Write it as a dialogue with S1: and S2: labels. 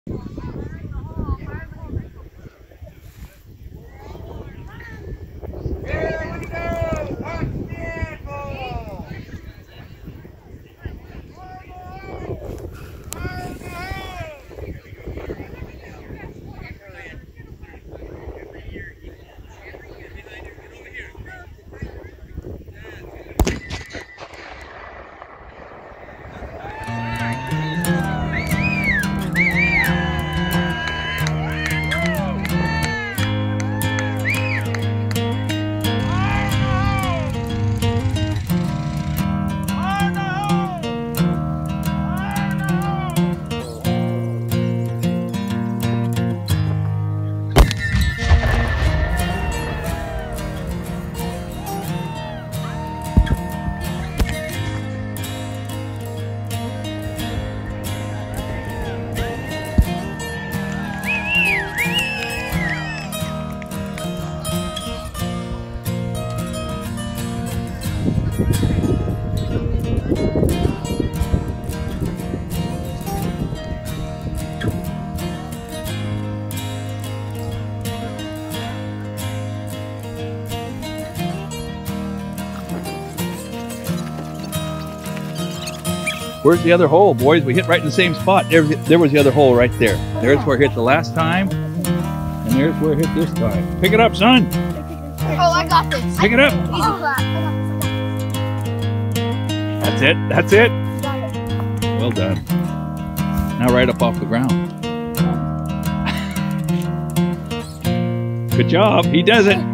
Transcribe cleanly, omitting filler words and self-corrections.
S1: Where's the other hole, boys? We hit right in the same spot. There was the other hole right there. There's where it hit the last time, and there's where it hit this time. Pick it up, son.
S2: Oh, I got this.
S1: Pick it up. That's it. That's it. Well done. Now right up off the ground. Good job. He does it.